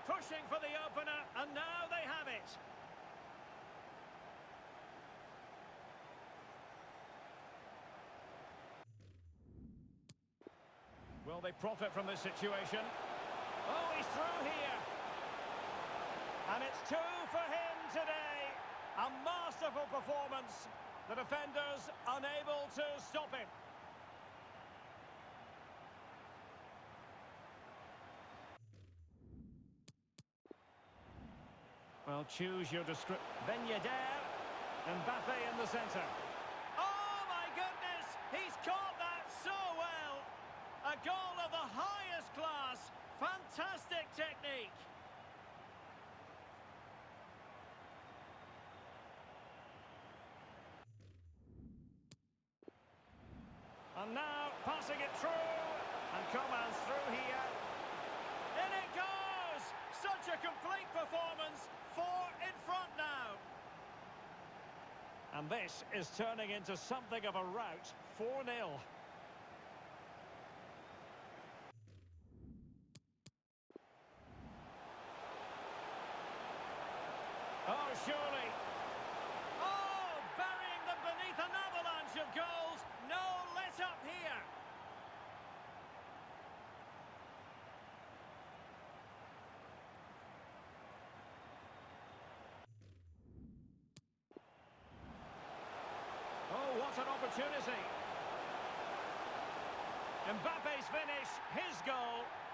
pushing for the opener, and now they have it. Will they profit from this situation? Oh, he's through here. And it's two for him today. A masterful performance. The defenders unable to stop him. Well, choose your description. Ben Yedder. Mbappe in the centre. Oh, my goodness! He's caught that so well! A goal of the highest class. Fantastic technique. And now, passing it through. And Coman's through here. In it goes! Such a complete performance. 4 in front now. And this is turning into something of a rout. 4-0. Oh, surely. Oh, burying them beneath an avalanche of goals. No let up here. Oh, what an opportunity. Mbappe's finish, his goal.